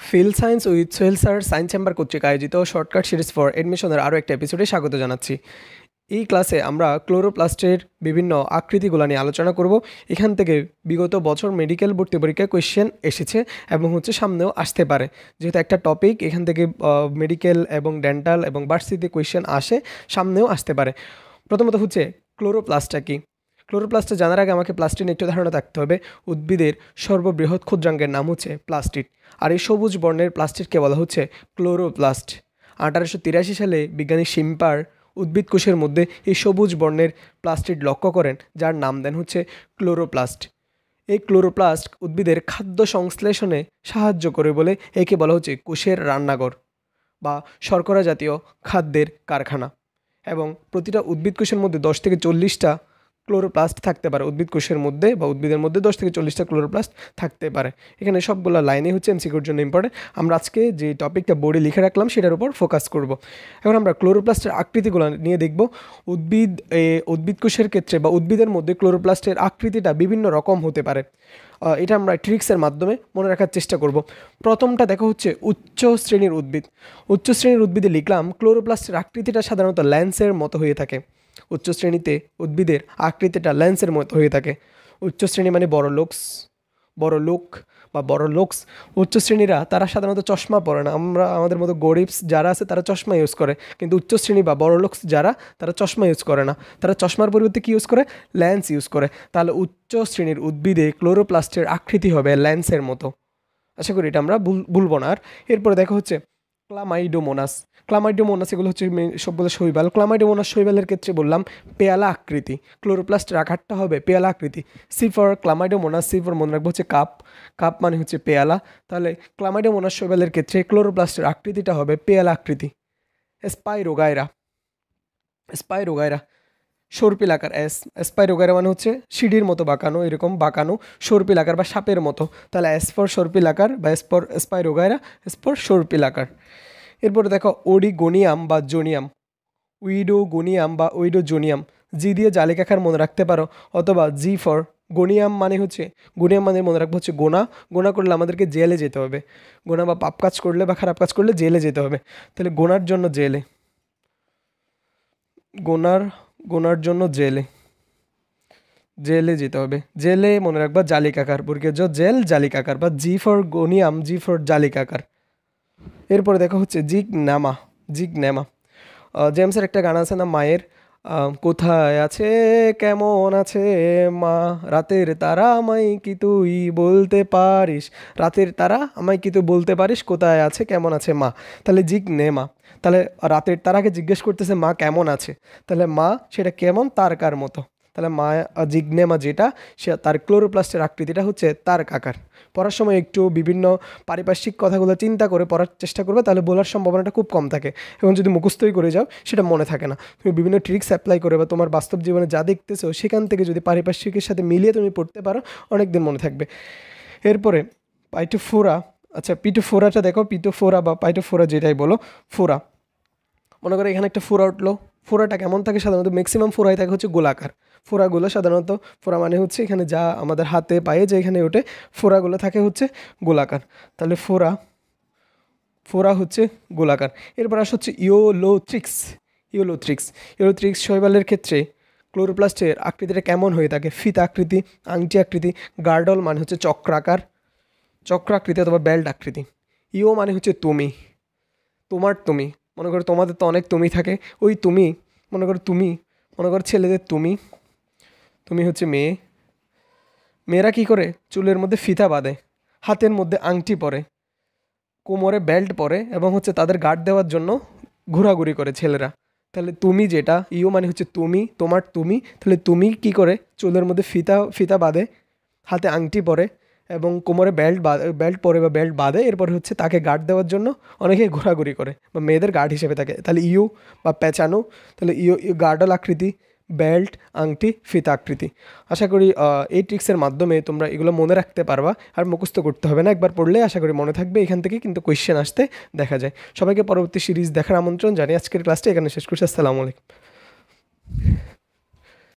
Feel science with Sohel sir science chamber কর্তৃক আয়োজিত shortcut series for এডমিশনের আরও একটা এপিসোডে স্বাগত জানাচ্ছি। এই ক্লাসে আমরা ক্লোরোপ্লাস্টের বিভিন্ন আকৃতিগুলো নিয়ে আলোচনা করব। এখান থেকে বিগত বছর মেডিকেল ভর্তি পরীক্ষায় কোয়েশ্চেন এসেছে এবং সামনেও আসতে পারে, যেহেতু একটা টপিক এখান থেকে মেডিকেল এবং ডেন্টাল এবং ভার্সিটিতে কোয়েশ্চেন আসে, সামনেও আসতে পারে। প্রথমত ক্লোরোপ্লাস্টটা কি। ক্লোরোপ্লাস্টে জানার আগে আমাকে প্লাস্টিড একটু ধারণা থাকতে হবে। উদ্ভিদের সর্ববৃহৎ ক্ষুদ্রাঙ্গের নাম হচ্ছে প্লাস্টিড, আর এই সবুজ বর্ণের প্লাস্টিডকে বলা হচ্ছে ক্লোরোপ্লাস্ট। 1883 সালে বিজ্ঞানী শিম্পার উদ্ভিদ কোষের মধ্যে এই সবুজ বর্ণের প্লাস্টিড লক্ষ্য করেন, যার নাম দেন হচ্ছে ক্লোরোপ্লাস্ট। এই ক্লোরোপ্লাস্ট উদ্ভিদের খাদ্য সংশ্লেষণে সাহায্য করে বলে একে বলা হচ্ছে কোষের রান্নাঘর বা শর্করা জাতীয় খাদ্যের কারখানা। এবং প্রতিটা উদ্ভিদ কোষের মধ্যে 10 থেকে 40টা ক্লোরোপ্লাস্ট থাকতে পারে। উদ্ভিদ কোষের মধ্যে বা উদ্ভিদের মধ্যে 10 থেকে 40টা ক্লোরোপ্লাস্ট থাকতে পারে। এখানে সবগুলো লাইনে এমসিকিউর জন্য ইম্পর্টেন্ট। আমরা আজকে যে টপিকটা বোর্ডে লিখে রাখলাম সেটার উপর ফোকাস করব। এখন আমরা ক্লোরোপ্লাস্টের আকৃতিগুলো নিয়ে দেখব। উদ্ভিদ কোষের ক্ষেত্রে বা উদ্ভিদের মধ্যে ক্লোরোপ্লাস্টের আকৃতিটা বিভিন্ন রকম হতে পারে। এটা আমরা ট্রিক্সের মাধ্যমে মনে রাখার চেষ্টা করব। প্রথমটা দেখা হচ্ছে উচ্চ শ্রেণীর উদ্ভিদ। উচ্চ শ্রেণীর উদ্ভিদে লিখলাম ক্লোরোপ্লাস্টের আকৃতিটা সাধারণত ল্যান্সের মতো হয়ে থাকে। উচ্চ শ্রেণীতে উদ্ভিদের আকৃতিটা ল্যান্সের মতো হয়ে থাকে। উচ্চ শ্রেণী মানে বড় লোকস। উচ্চ শ্রেণীরা তারা সাধারণত চশমা পরে না। আমাদের মতো গরিবস যারা আছে তারা চশমা ইউজ করে, কিন্তু উচ্চ শ্রেণী বা বড় লোকস যারা, তারা চশমা ইউজ করে না। তারা চশমার পরিবর্তে কী ইউজ করে? ল্যান্স ইউজ করে। তাহলে উচ্চ শ্রেণীর উদ্ভিদে ক্লোরোপ্লাস্টের আকৃতি হবে ল্যান্সের মতো। আশা করি এটা আমরা ভুলব না। আর এরপরে দেখা হচ্ছে ক্লামাইডোমোনাস। এগুলো হচ্ছে সবগুলো শৈবাল। ক্লামাইডোমোনাস শৈবালের ক্ষেত্রে বললাম পেয়ালা আকৃতি। ক্লোরোপ্লাস্টের আকারটা হবে পেয়ালা আকৃতি। সিফর ক্লামাইডোমোনাস, সিফর মনে রাখবো হচ্ছে কাপ মানে হচ্ছে পেয়ালা। তাহলে ক্লামাইডোমোনাস শৈবালের ক্ষেত্রে ক্লোরোপ্লাস্টের আকৃতিটা হবে পেয়ালা আকৃতি। স্পাইরোগাইরা সর্পিল আকার। স্পাইরোগাইরা মানে হচ্ছে সিঁড়ির মতো বাঁকানো, এরকম বাঁকানো সর্পিল আকার বা সাপের মতো। তাহলে এস ফর সর্পিল আকার বা স্পাইরোগাইরা, এস ফর সর্পিল আকার। এরপরে দেখো ওডিগোনিয়াম বা জোনিয়াম, উইডোজোনিয়াম। জি দিয়ে জালিকাকার মনে রাখতে পারো, অথবা জি ফর গোনিয়াম মানে মনে রাখবো হচ্ছে গোনা করলে আমাদেরকে জেলে যেতে হবে। গোনা বা পাপ কাজ করলে বা খারাপ কাজ করলে জেলে যেতে হবে। তাহলে গোনার জন্য জেলে যেতে হবে। জেলে মনে রাখবা জালিকাকার, বর্গীয় জেল জালিকাকার, বা জি ফর গোনিয়াম, জি ফর জালিকাকার। এরপরে দেখা হচ্ছে জিগন্যামা। জেমসের একটা গান আছে না মায়ের, কোথায় আছে কেমন আছে মা, রাতের তারা আমায় কি তুই বলতে পারিস, কোথায় আছে কেমন আছে মা। তাহলে জিগনেমা। তাহলে রাতের তারাকে জিজ্ঞেস করতেছে মা কেমন আছে, তাহলে মা সেটা কেমন তারকার মতো। তাহলে মা জিগনেমা যেটা, সে তার ক্লোরোপ্লাস্টের আকৃতিটা হচ্ছে তারকাকার। পড়ার সময় একটু বিভিন্ন পারিপার্শ্বিক কথাগুলো চিন্তা করে পড়ার চেষ্টা করবে, তাহলে বলার সম্ভাবনাটা খুব কম থাকে। এবং যদি মুখস্থই করে যাও সেটা মনে থাকে না। তুমি বিভিন্ন ট্রিক্স অ্যাপ্লাই করে বা তোমার বাস্তব জীবনে যা দেখতেছো সেখান থেকে যদি পারিপার্শ্বিকের সাথে মিলিয়ে তুমি পড়তে পারো, অনেক দিন মনে থাকবে। এরপরে পাইটোফোরা। আচ্ছা, পিটোফোরাটা দেখো, পিটোফোরা বা পাইটোফোরা যেটাই বলো, ফোরা। মনে করো এখানে একটা ফোরা উঠলো। ফোরাটা কেমন থাকে? সাধারণত ম্যাক্সিমাম ফোরাই থাকে হচ্ছে গোলাকার। ফোরাগুলো সাধারণত, ফোরা মানে হচ্ছে এখানে যা আমাদের হাতে পায়ে যে এখানে ওঠে, ফোরাগুলো থাকে হচ্ছে গোলাকার। তাহলে ফোরা হচ্ছে গোলাকার। এরপর আসা হচ্ছে ইওলোথ্রিক্স শৈবালের ক্ষেত্রে ক্লোরোপ্লাস্টের আকৃতিটা কেমন হয়ে থাকে? ফিতা আকৃতি, আংটি আকৃতি। গার্ডল মানে হচ্ছে চক্রাকৃতি অথবা বেল্ট আকৃতি। ইও মানে হচ্ছে তুমি। মনে করো তোমাদের তো অনেক তুমি থাকে, ওই তুমি, মনে করো ছেলেদের তুমি হচ্ছে মেয়েরা কী করে? চুলের মধ্যে ফিতা বাঁধে, হাতের মধ্যে আংটি পরে, কোমরে বেল্ট পরে, এবং তাদের গার্ড দেওয়ার জন্য ঘোরাঘুরি করে ছেলেরা। তাহলে তুমি যেটা, ইউ মানে হচ্ছে তুমি, তাহলে তুমি কী করে? চুলের মধ্যে ফিতা বাঁধে, হাতে আংটি পরে এবং কোমরে বেল্ট পরে বা বেল্ট বাঁধে। এরপরে তাকে গার্ড দেওয়ার জন্য অনেকে ঘোরাঘুরি করে বা মেয়েদের গার্ড হিসেবে থাকে। তাহলে ইউ বা পেঁচানো। তাহলে ইউ গার্ডল আকৃতি, বেল্ট, আংটি, ফিতা আকৃতি। আশা করি এই ট্রিক্সের মাধ্যমে তোমরা এগুলো মনে রাখতে পারবা, আর মুখস্থ করতে হবে না। একবার পড়লে আশা করি মনে থাকবে। এখান থেকে কিন্তু কোয়েশ্চেন আসতে দেখা যায়। সবাইকে পরবর্তী সিরিজ দেখার আমন্ত্রণ জানিয়ে আজকের ক্লাসটা এখানে শেষ করছি। আসসালামু আলাইকুম।